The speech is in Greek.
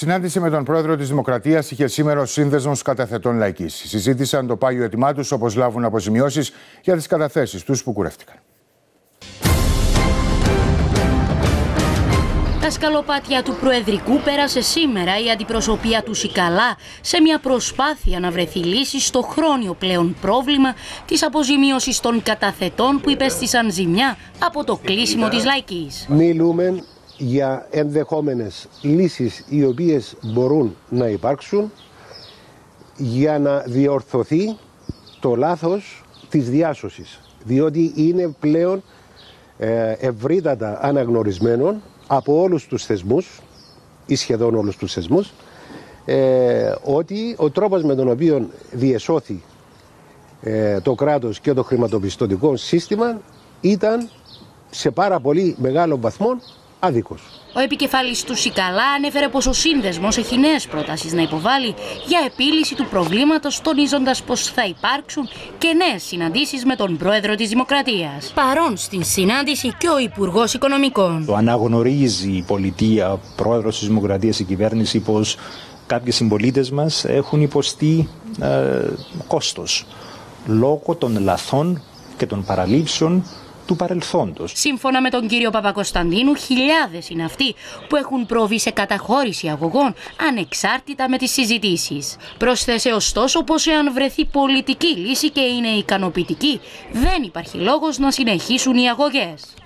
Συνάντηση με τον πρόεδρο της Δημοκρατίας είχε σήμερα ο Σύνδεσμος Καταθετών Λαϊκής. Συζήτησαν το πάγιο αίτημά τους, όπως λάβουν αποζημιώσεις για τις καταθέσεις τους που κουρεύτηκαν. Τα σκαλοπάτια του Προεδρικού πέρασε σήμερα η αντιπροσωπεία του Σικαλά σε μια προσπάθεια να βρεθεί λύση στο χρόνιο πλέον πρόβλημα της αποζημίωσης των καταθετών που υπέστησαν ζημιά από το κλείσιμο της Λαϊκής. Μιλούμε για ενδεχόμενες λύσεις οι οποίες μπορούν να υπάρξουν για να διορθωθεί το λάθος της διάσωσης, διότι είναι πλέον ευρύτατα αναγνωρισμένο από όλους τους θεσμούς ή σχεδόν όλους τους θεσμούς ότι ο τρόπος με τον οποίο διεσώθη το κράτος και το χρηματοπιστωτικό σύστημα ήταν σε πάρα πολύ μεγάλο βαθμό άδικος. Ο επικεφαλής του Σικαλά ανέφερε πως ο Σύνδεσμος έχει νέες προτάσεις να υποβάλει για επίλυση του προβλήματος, τονίζοντας πως θα υπάρξουν και νέες συναντήσεις με τον πρόεδρο της Δημοκρατίας. Παρόν στην συνάντηση και ο Υπουργός Οικονομικών. Το αναγνωρίζει η πολιτεία, πρόεδρος της Δημοκρατίας, η κυβέρνηση, πως κάποιοι συμπολίτες μας έχουν υποστεί κόστος λόγω των λαθών και των παραλήψεων του παρελθόντος. Σύμφωνα με τον κύριο Παπακοσταντίνου, χιλιάδες είναι αυτοί που έχουν προβεί σε καταχώρηση αγωγών ανεξάρτητα με τις συζητήσεις. Προσθέσε ωστόσο πως εάν βρεθεί πολιτική λύση και είναι ικανοποιητική, δεν υπάρχει λόγος να συνεχίσουν οι αγωγές.